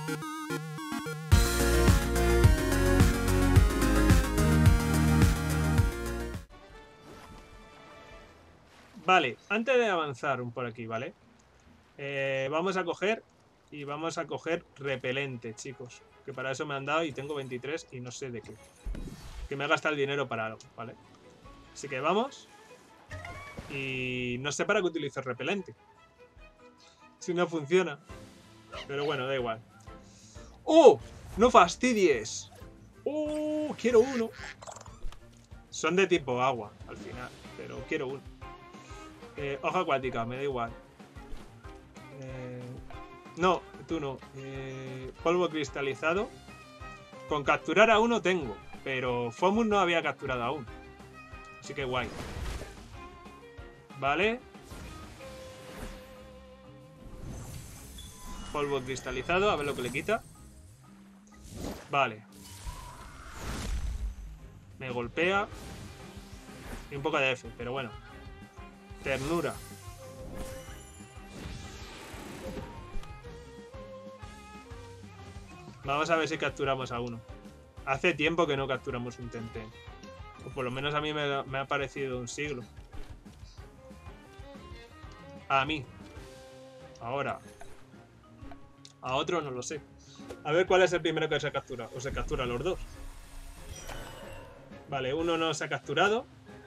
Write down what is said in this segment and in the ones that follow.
Vale, antes de avanzar por aquí, ¿vale? Vamos a coger repelente, chicos. Que para eso me han dado y tengo 23 y no sé de qué. Que me ha gastado el dinero para algo, ¿vale? Así que vamos. Y no sé para qué utilizo repelente. Si no funciona. Pero bueno, da igual. ¡Oh! ¡No fastidies! ¡Oh! Quiero uno. Son de tipo agua, al final. Pero quiero uno. Hoja acuática, me da igual. No, tú no. Polvo cristalizado. Con capturar a uno tengo. Pero Fomus no había capturado aún. Así que guay. Vale. Polvo cristalizado, a ver lo que le quita. Vale. Me golpea. Y un poco de F, pero bueno. Ternura. Vamos a ver si capturamos a uno. Hace tiempo que no capturamos un Tenten. O por lo menos a mí me ha parecido un siglo. A mí. Ahora. A otro no lo sé. A ver cuál es el primero que se captura. O se captura los dos. Vale, uno no se ha capturado.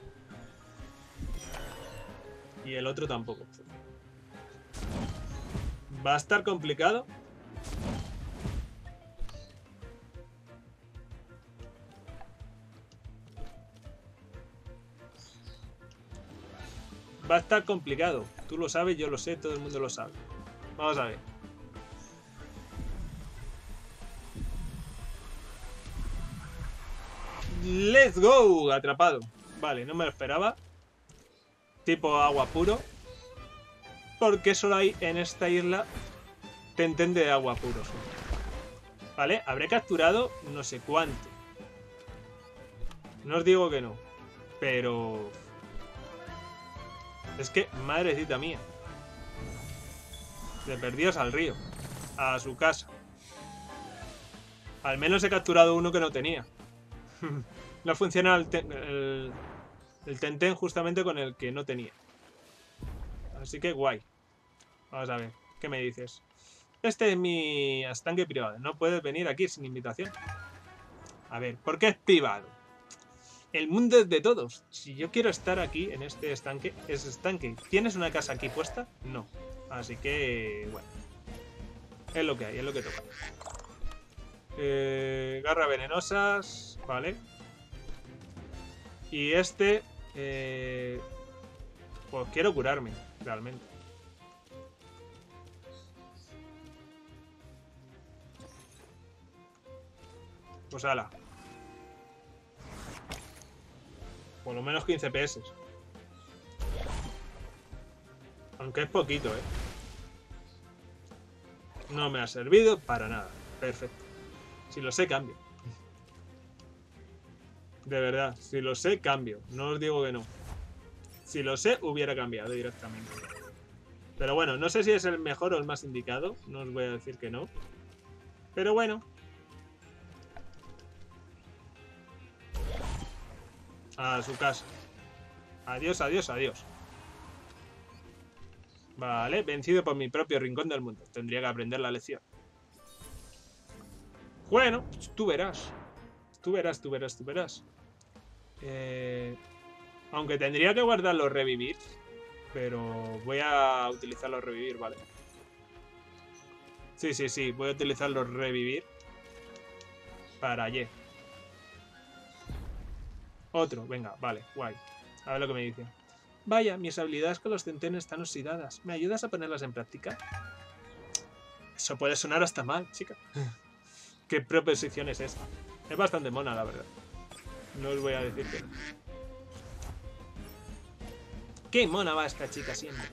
Y el otro tampoco. Va a estar complicado. Va a estar complicado. Tú lo sabes, yo lo sé, todo el mundo lo sabe. Vamos a ver. ¡Let's go! Atrapado. Vale, no me lo esperaba. Tipo agua puro. Porque solo hay en esta isla Tenten de agua puro. Vale, habré capturado no sé cuánto. No os digo que no. Pero... es que, madrecita mía. De perdidos al río. A su casa. Al menos he capturado uno que no tenía. No funciona el Tenten justamente con el que no tenía. Así que guay. Vamos a ver, ¿qué me dices? Este es mi estanque privado. No puedes venir aquí sin invitación. A ver, ¿por qué es privado? El mundo es de todos. Si yo quiero estar aquí en este estanque, es estanque. ¿Tienes una casa aquí puesta? No. Así que, bueno. Es lo que hay, es lo que toca. Garra venenosas. Vale. Y este... pues quiero curarme, realmente. Pues ala. Por lo menos 15 PS. Aunque es poquito, ¿eh? No me ha servido para nada. Perfecto. Si lo sé, cambio. De verdad, si lo sé, cambio. No os digo que no. Si lo sé, hubiera cambiado directamente. Pero bueno, no sé si es el mejor o el más indicado. No os voy a decir que no. Pero bueno. A su casa. Adiós, adiós, adiós. Vale, vencido por mi propio rincón del mundo. Tendría que aprender la lección. Bueno, tú verás. Tú verás, tú verás, tú verás. Aunque tendría que guardarlo revivir. Pero voy a utilizarlo revivir, vale. Sí, sí, sí. Voy a utilizarlo revivir. Para ayer. Otro, venga, vale, guay. A ver lo que me dice. Vaya, mis habilidades con los centenes están oxidadas. ¿Me ayudas a ponerlas en práctica? Eso puede sonar hasta mal, chica. ¿Qué proposición es esta? Es bastante mona, la verdad. No os voy a decir que no. Qué mona va esta chica siempre.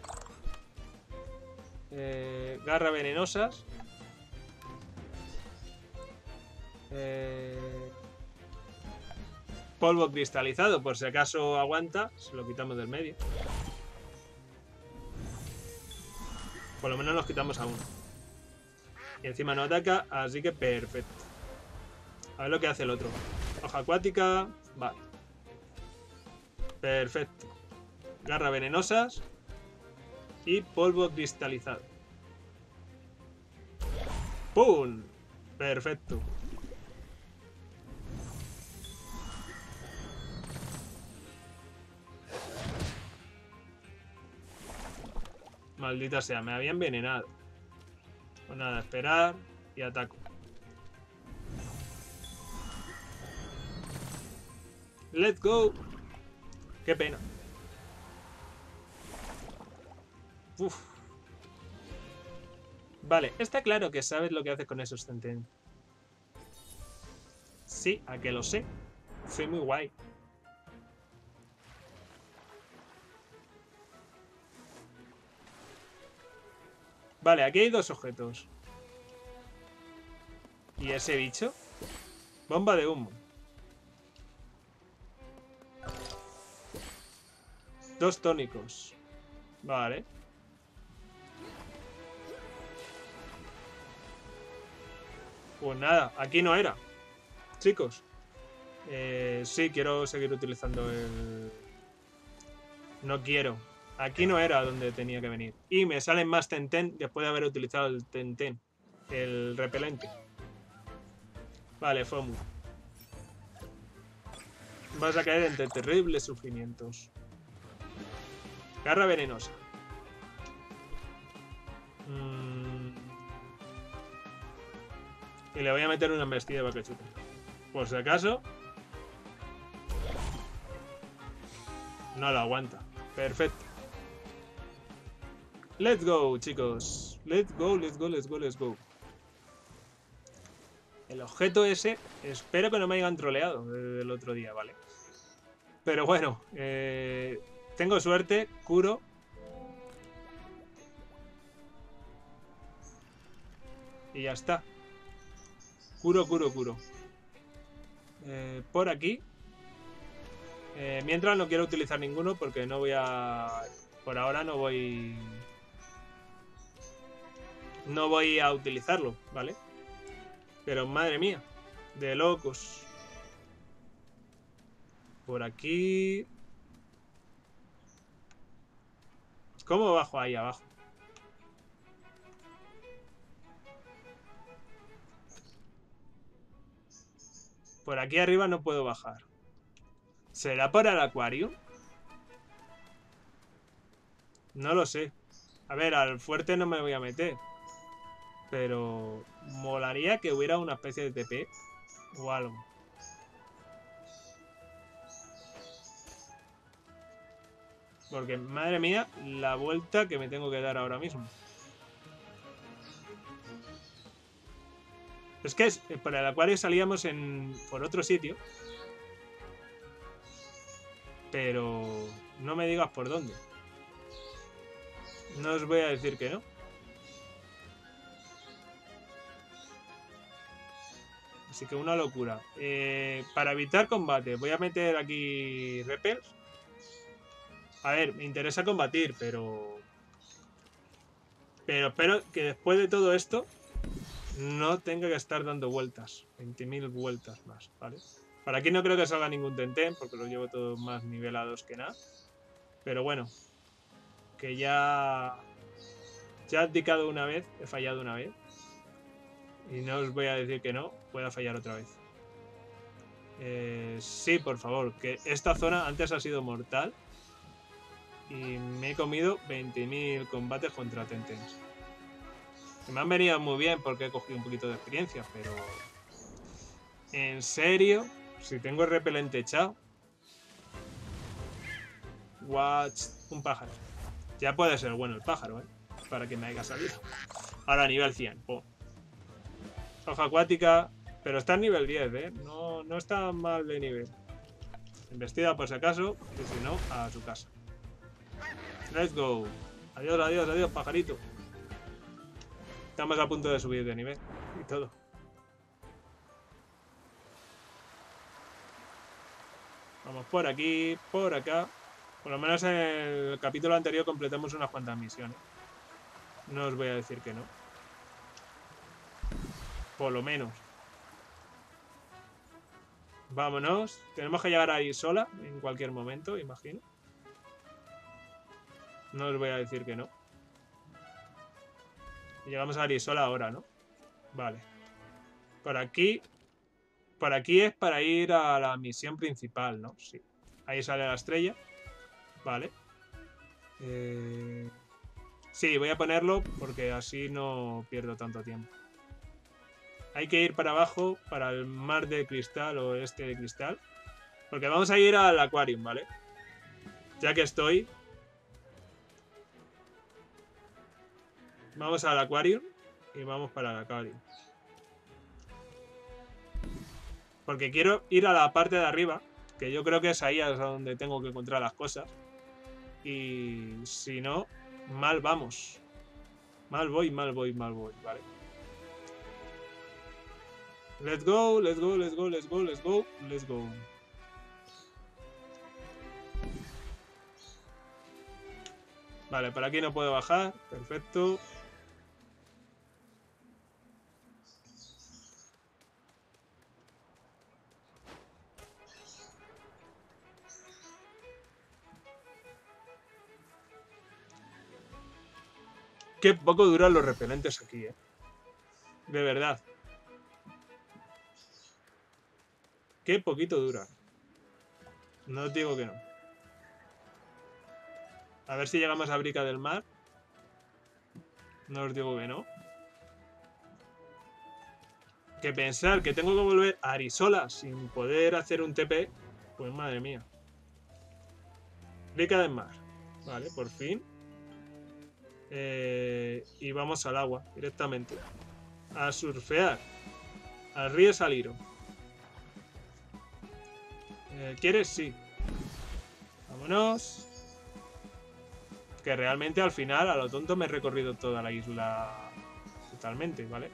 Garra venenosas. Polvo cristalizado, por si acaso aguanta. Se lo quitamos del medio. Por lo menos nos quitamos a uno. Y encima no ataca, así que perfecto. A ver lo que hace el otro. Hoja acuática. Vale. Perfecto. Garra venenosas. Y polvo cristalizado. ¡Pum! Perfecto. Maldita sea, me había envenenado. Pues nada, esperar y ataco. Let's go. Qué pena. Uf. Vale, está claro que sabes lo que haces con esos Tenten. Sí, a que lo sé. Soy muy guay. Vale, aquí hay dos objetos. ¿Y ese bicho? Bomba de humo. Dos tónicos. Vale. Pues nada, aquí no era. Chicos. Sí, quiero seguir utilizando el... No quiero. Aquí no era donde tenía que venir. Y me salen más Tenten después de haber utilizado el Tenten. El repelente. Vale, Fomu. Vas a caer entre terribles sufrimientos. Garra venenosa. Y le voy a meter una embestida de vaquechuta. Por si acaso. No lo aguanta. Perfecto. Let's go, chicos. Let's go, let's go, let's go, let's go. El objeto ese, espero que no me hayan troleado desde el otro día, ¿vale? Pero bueno, tengo suerte, curo. Y ya está. Curo, curo, curo. Por aquí. Mientras no quiero utilizar ninguno porque no voy a... Por ahora no voy... No voy a utilizarlo, ¿vale? Pero madre mía, de locos. Por aquí... ¿Cómo bajo ahí abajo? Por aquí arriba no puedo bajar. ¿Será por el acuario? No lo sé. A ver, al fuerte no me voy a meter. Pero molaría que hubiera una especie de TP o algo. Porque, madre mía, la vuelta que me tengo que dar ahora mismo. Es que por el acuario salíamos por otro sitio. Pero no me digas por dónde. No os voy a decir que no. Así que una locura. Para evitar combate, voy a meter aquí repels. A ver, me interesa combatir, pero espero que después de todo esto no tenga que estar dando vueltas. 20.000 vueltas más, ¿vale? Para aquí no creo que salga ningún Tenten, porque los llevo todos más nivelados que nada. Pero bueno, que ya he abdicado una vez, he fallado una vez. Y no os voy a decir que no, pueda fallar otra vez. Sí, por favor, que esta zona antes ha sido mortal. Y me he comido 20.000 combates contra Tentens. Que me han venido muy bien porque he cogido un poquito de experiencia, pero... ¿En serio? Si tengo el repelente echado. Watch. Un pájaro. Ya puede ser bueno el pájaro, ¿eh? Para que me haya salido. Ahora nivel 100. ¡Pum! Hoja acuática. Pero está en nivel 10, ¿eh? No está mal de nivel. Investida por si acaso. Y si no, a su casa. Let's go. Adiós, adiós, adiós, pajarito. Estamos a punto de subir de nivel. Y todo. Vamos por aquí, por acá. Por lo menos en el capítulo anterior completamos unas cuantas misiones. No os voy a decir que no. Por lo menos. Vámonos. Tenemos que llegar ahí sola en cualquier momento, imagino. No os voy a decir que no. Llegamos a Arisola ahora, ¿no? Vale. Por aquí es para ir a la misión principal, ¿no? Sí. Ahí sale la estrella. Vale. Sí, voy a ponerlo porque así no pierdo tanto tiempo. Hay que ir para abajo, para el mar de cristal o este de cristal. Porque vamos a ir al Aquarium, ¿vale? Ya que estoy. Vamos al Aquarium y vamos para el Aquarium. Porque quiero ir a la parte de arriba, que yo creo que es ahí a donde tengo que encontrar las cosas. Y si no, mal vamos. Mal voy, ¿vale? Let's go, let's go, let's go, let's go, let's go, let's go. Vale, por aquí no puedo bajar. Perfecto. Qué poco duran los repelentes aquí, ¿eh? De verdad. Qué poquito duran. No os digo que no. A ver si llegamos a Brica del Mar. No os digo que no. Que pensar que tengo que volver a Arisola sin poder hacer un TP. Pues madre mía. Brica del Mar. Vale, por fin. Y vamos al agua directamente. A surfear. Al río Saliro. ¿Quieres? Sí. Vámonos. Que realmente al final, a lo tonto, me he recorrido toda la isla totalmente, ¿vale?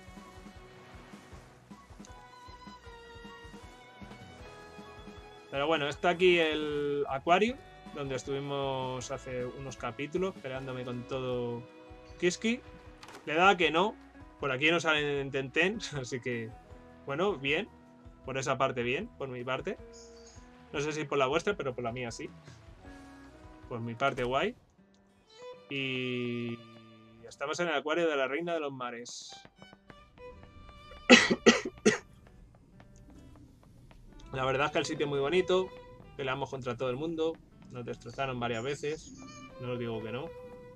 Pero bueno, está aquí el Aquarium, donde estuvimos hace unos capítulos peleándome con todo Kiski. Le da que no. Por aquí no salen Tenten, así que... Bueno, bien. Por esa parte bien, por mi parte. No sé si por la vuestra, pero por la mía sí. Por mi parte guay. Y... estamos en el acuario de la Reina de los Mares. La verdad es que el sitio es muy bonito. Peleamos contra todo el mundo. Nos destrozaron varias veces. No os digo que no.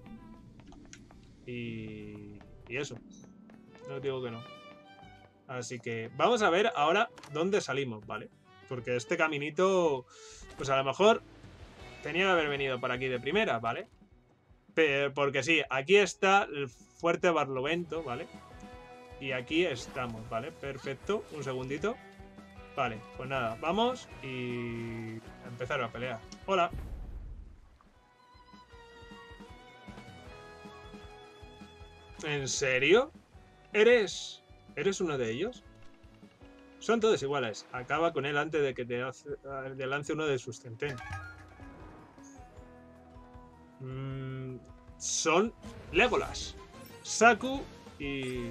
Y eso. No os digo que no. Así que vamos a ver ahora dónde salimos, ¿vale? Porque este caminito, pues a lo mejor tenía que haber venido por aquí de primera, ¿vale? Porque sí, aquí está el fuerte Barlovento, ¿vale? Y aquí estamos, ¿vale? Perfecto. Un segundito. Vale, pues nada, vamos y empezar a pelear. Hola. ¿En serio? ¿Eres uno de ellos? Son todos iguales. Acaba con él antes de que te lance uno de sus Tenten. Son Legolas, Saku y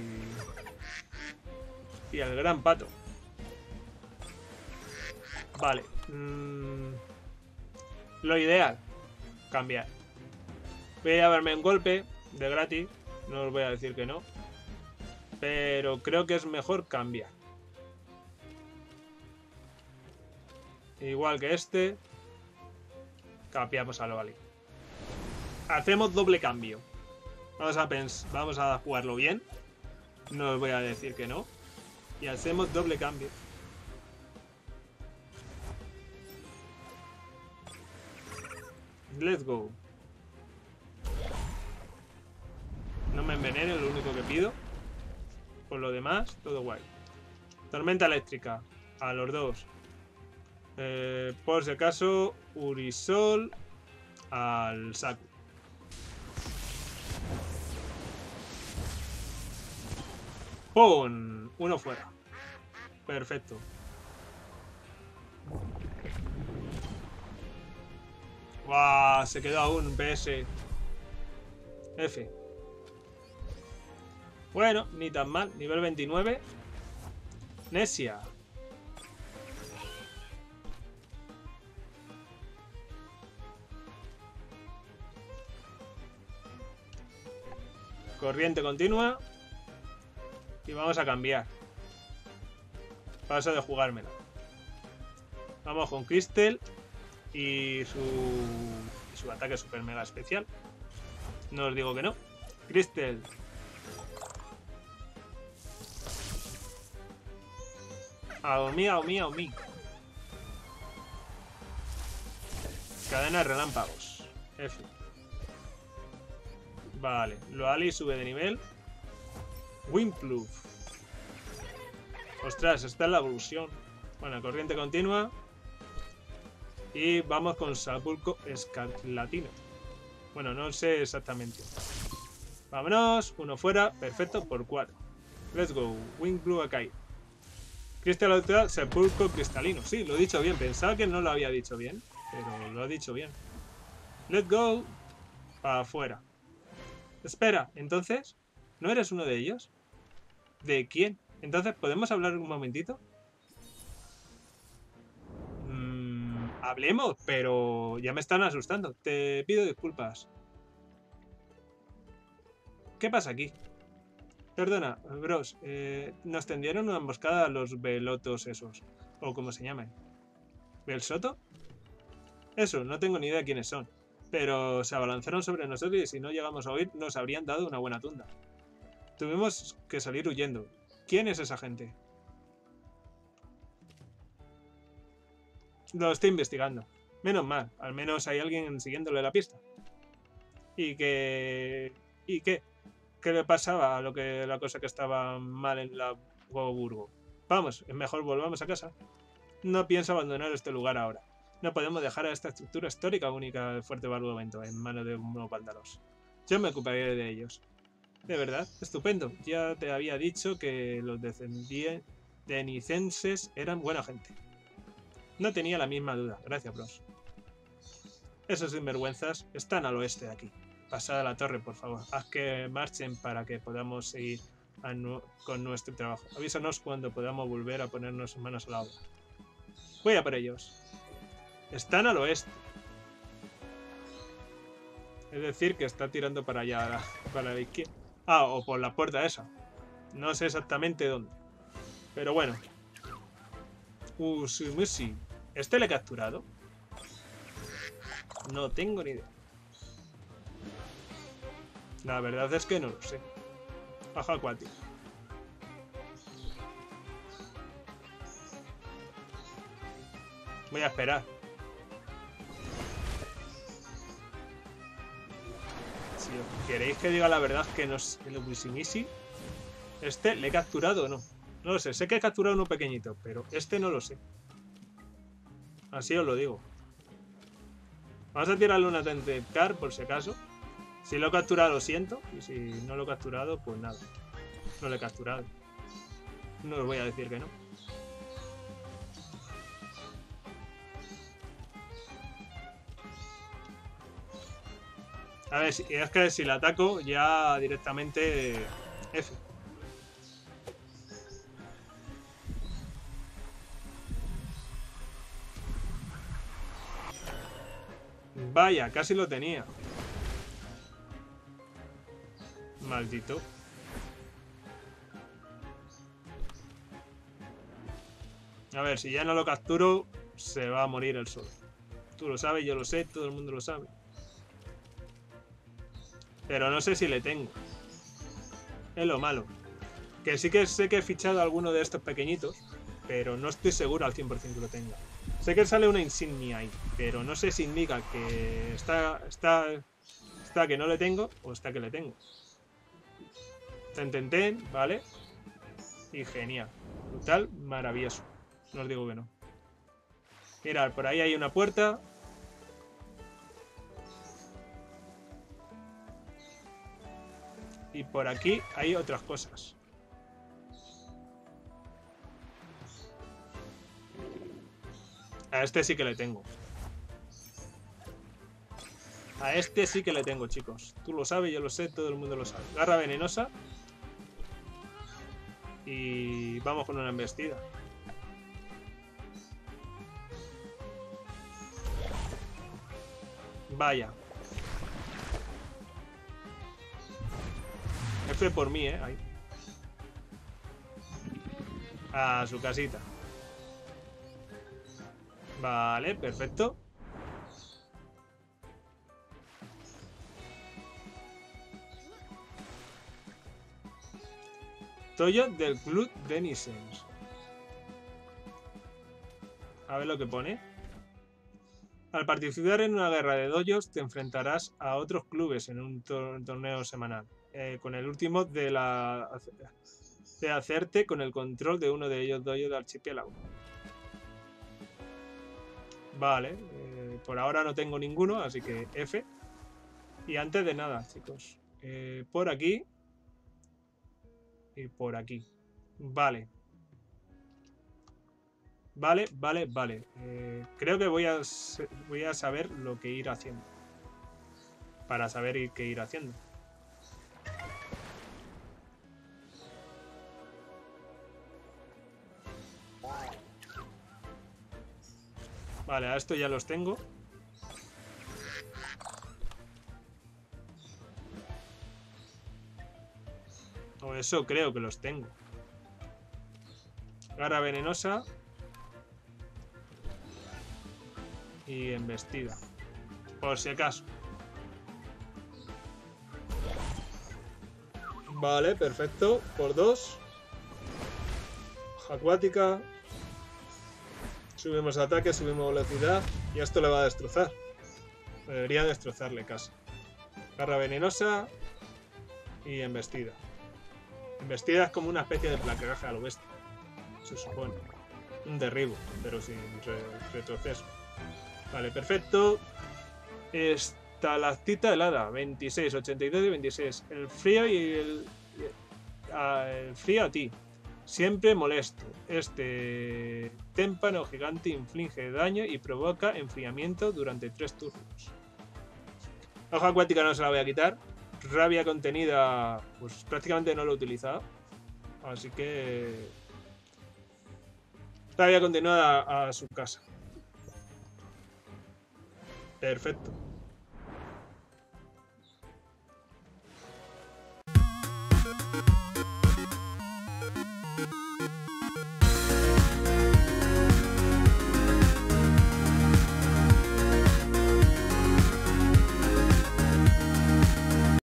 el gran pato. Vale. Lo ideal, cambiar. Voy a llevarme un golpe de gratis. No os voy a decir que no. Pero creo que es mejor cambiar. Igual que este. Cambiamos a Loali. Hacemos doble cambio. Vamos a jugarlo bien. No os voy a decir que no. Y hacemos doble cambio. Let's go. No me envenene, lo único que pido. Por lo demás, todo guay. Tormenta eléctrica. A los dos. Por si acaso, Urisol al Saku. ¡Pum! Uno fuera. Perfecto. ¡Guau! Se quedó aún PS. F. Bueno, ni tan mal. Nivel 29. Necia. Corriente continua. Y vamos a cambiar. Paso de jugármela. Vamos con Crystal y su ataque super mega especial. No os digo que no. Crystal. Aomi, Aomi, Aomi. Cadena de relámpagos. F. Vale. Loali sube de nivel. Windpluff. Ostras, esta es la evolución. Bueno, corriente continua. Y vamos con Sepulcro Escarlatino. Bueno, no sé exactamente. Vámonos. Uno fuera. Perfecto. Por 4. Let's go. Windpluff Akai. Cristal Altura, Sepulcro Cristalino. Sí, lo he dicho bien. Pensaba que no lo había dicho bien. Pero lo he dicho bien. Let's go. Para afuera. Espera, entonces, ¿no eres uno de ellos? ¿De quién? Entonces, ¿podemos hablar un momentito? Hablemos, pero ya me están asustando. Te pido disculpas. ¿Qué pasa aquí? Perdona, bros. Nos tendieron una emboscada a los velotos esos. O como se llaman. ¿Belsoto? Eso, no tengo ni idea de quiénes son. Pero se abalanzaron sobre nosotros y si no llegamos a oír, nos habrían dado una buena tunda. Tuvimos que salir huyendo. ¿Quién es esa gente? Lo estoy investigando. Menos mal, al menos hay alguien siguiéndole la pista. ¿Y qué? ¿Y qué? ¿Qué le pasaba a la cosa que estaba mal en la Goburgo? Vamos, es mejor volvamos a casa. No pienso abandonar este lugar ahora. No podemos dejar a esta estructura histórica única de Fuerte Barlovento en manos de unos vándalos. Yo me ocuparé de ellos. De verdad, estupendo. Ya te había dicho que los descendientes eran buena gente. No tenía la misma duda. Gracias, bros. Esos sinvergüenzas están al oeste de aquí. Pasad a la torre, por favor. Haz que marchen para que podamos seguir con nuestro trabajo. Avísanos cuando podamos volver a ponernos manos a la obra. Voy a por ellos. Están al oeste. Es decir, que está tirando para allá, para la izquierda. Ah, o por la puerta esa. No sé exactamente dónde. Pero bueno. Usumushi. ¿Este le he capturado? No tengo ni idea. La verdad es que no lo sé. Baja acuático. Voy a esperar. Si queréis que diga la verdad que no es el Usumushi, este le he capturado o no. No lo sé. Sé que he capturado uno pequeñito, pero este no lo sé. Así os lo digo. Vamos a tirarle una Tented Card por si acaso. Si lo he capturado, lo siento. Y si no lo he capturado, pues nada. No lo he capturado. No os voy a decir que no. A ver, es que si le ataco, ya directamente F. Vaya, casi lo tenía. Maldito. A ver, si ya no lo capturo, se va a morir el solo. Tú lo sabes, yo lo sé, todo el mundo lo sabe. Pero no sé si le tengo. Es lo malo. Que sí que sé que he fichado a alguno de estos pequeñitos, pero no estoy seguro al 100% que lo tenga. Sé que sale una insignia ahí, pero no sé si indica que está que no le tengo o está que le tengo. Ten, ¿vale? Y genial. Brutal, maravilloso. No os digo que no. Mirad, por ahí hay una puerta. Y por aquí hay otras cosas. A este sí que le tengo. A este sí que le tengo, chicos. Tú lo sabes, yo lo sé, todo el mundo lo sabe. Garra venenosa. Y vamos con una embestida. Vaya. F por mí, ahí. A su casita. Vale, perfecto. Toyo del Club Denisens. A ver lo que pone. Al participar en una guerra de dojos, te enfrentarás a otros clubes en un torneo semanal. Con el último de hacerte con el control de uno de ellos dojos de archipiélago. Vale, por ahora no tengo ninguno, así que F. Y antes de nada, chicos, por aquí y por aquí. Vale. Vale. Creo que voy a saber lo que ir haciendo. Para saber qué ir haciendo. Vale, a esto ya los tengo. O eso creo que los tengo. Garra venenosa. Y embestida. Por si acaso. Vale, perfecto. Por 2. Acuática. Subimos ataque, subimos velocidad. Y esto le va a destrozar. Debería destrozarle casi. Garra venenosa. Y embestida. Embestida es como una especie de placaje al oeste. Se supone. Un derribo, pero sin retroceso. Vale, perfecto. Estalactita helada. 26, 82 y 26. El frío y el frío a ti. Siempre molesto. Este témpano gigante inflige daño y provoca enfriamiento durante 3 turnos. La hoja acuática no se la voy a quitar. Rabia contenida, pues prácticamente no lo he utilizado. Así que... rabia continuada a su casa. Perfecto.